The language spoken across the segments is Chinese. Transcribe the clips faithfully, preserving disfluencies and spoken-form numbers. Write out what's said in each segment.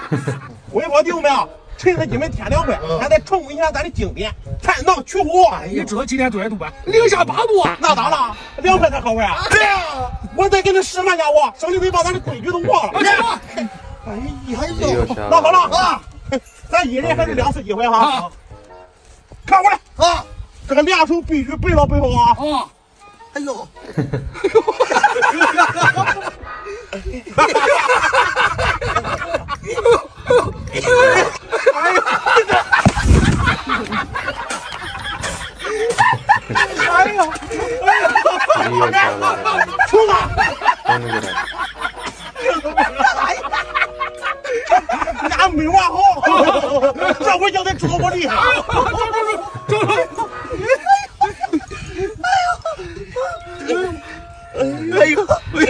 微博弟兄们啊，趁着你们天凉快，还得重温一下咱的经典菜囊取虎。 你知道今天多少度吧？零下八度。 那咋了？凉快才好玩啊！对呀，我再给你示范下我，省得你把咱的规矩都忘了。哎呀呦，那好了啊，咱一人还是两次机会哈。看过来啊，这个两手必须背到背后啊。啊，哎呦，哎呀，出来！俺没玩好，这回叫他知道我厉害。走走走，哎呦，哎呦，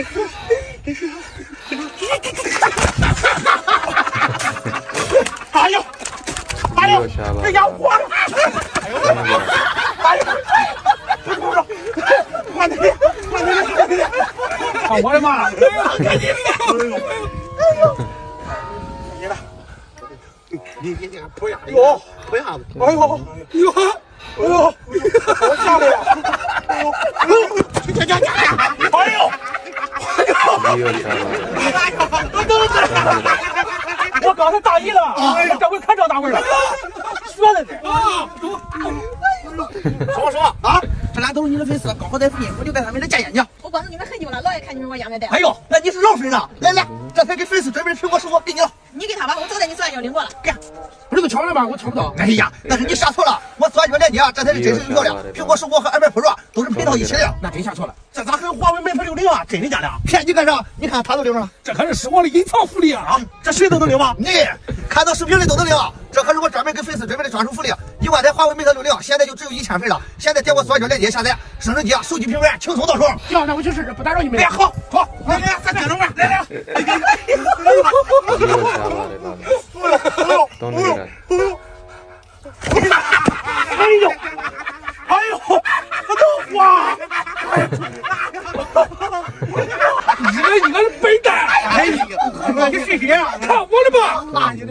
哎呦，哎呦，这家伙了！哎呦，哎呦，不是不是，快点，快点，快点！啊，我的妈！赶紧！哎呦，你呢？你你你扑呀！哟，扑一下子！哎呦，哟，哎呦，我吓的呀！哎呦，哎呦，去去去去！哎呦，哎呦，哎呦，我刚才大意了，我这回可着大味了，学的呢啊！说说啊，这俩都是你的粉丝，刚好在附近，我就带他们来见见你。 我关注你们很久了，老爱看你们玩亚麻袋。 哎呦，那你是老粉了，来来，这才给粉丝准备的苹果水果给你了。 你给他吧，我早在你左下角领过了。 给，不是都敲了吗？我敲不到。哎呀，但是你下错了，我左下角链接啊，这才是真实有效的。苹果水果和 iPad Pro 都是配到一起的。 那真下错了， 这咋跟华为 Mate 六零啊？真的假的？骗你干啥？你看他都领上了， 这可是是我的隐藏福利啊！ 啊，这谁都能领吗？你看到视频里都能领，这可是我专门给粉丝准备的专属福利。一万台华为 Mate 六零现在就只有一千份了，现在点我左下角链接下载，升级啊，手机平板轻松到手。 要那我去试试，不打扰你们。 哎，好，好，来来，咱接着玩，来来。哎呦， Don't do that. 哎呦，哎呦，我都花！ 你个你个笨蛋！ 哎呀，你谁谁啊？ 看我的吧！ 妈呀！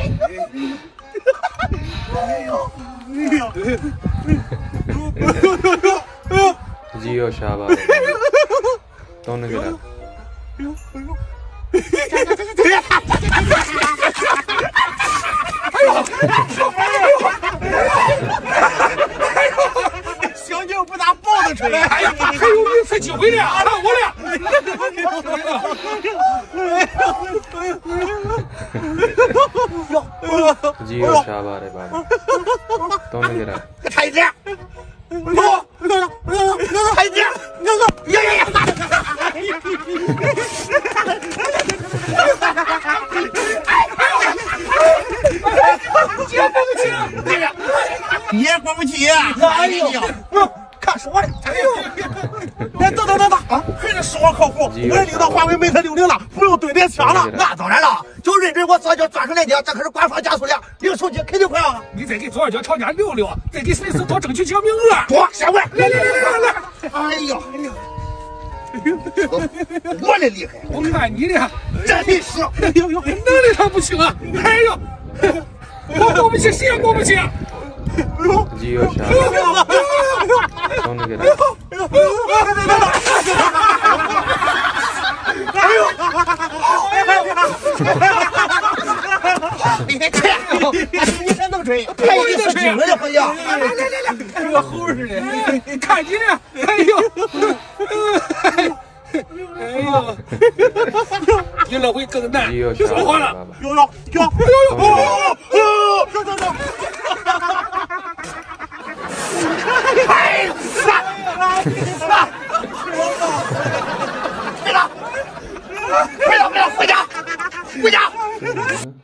哎呦，哎呦，哎呦！ Gio Shaba. Don't do that. 哎呦，哎呦！哎呦！小牛不打抱着吹， 哎呀，还有一次机会呢，看我的！ Gio Shaba de Baba. Don't do that. 差一点，我，差一点，呀呀呀！ 接不起， 哎呀，你也过不去，哎呦，看是我的，哎呦，哎，等等等等啊，还是是我靠谱，我也领到华为 Mate 六零了，不用对点枪了。那当然了，就认准我左脚专属链接，这可是官方加速的，领手机肯定快啊！ 你再给左脚厂家溜溜，再给粉丝多争取几个名额。 多，下回来来来来来， 哎呦，哎呦。我的厉害， 我看你的真的是， 哎呦呦，能力他不行啊！哎呦，我过不去，谁也过不去。 Gio Shaba. Don't do that. 哎呦！你你还能追？太有意思了，这朋友！来来来来，跟个猴似的。 看你呢！哎呦！哎呦！你那回更难。说话了！ 有有有有有有有有有！哎！杀！杀！快了！快了！回家！回家！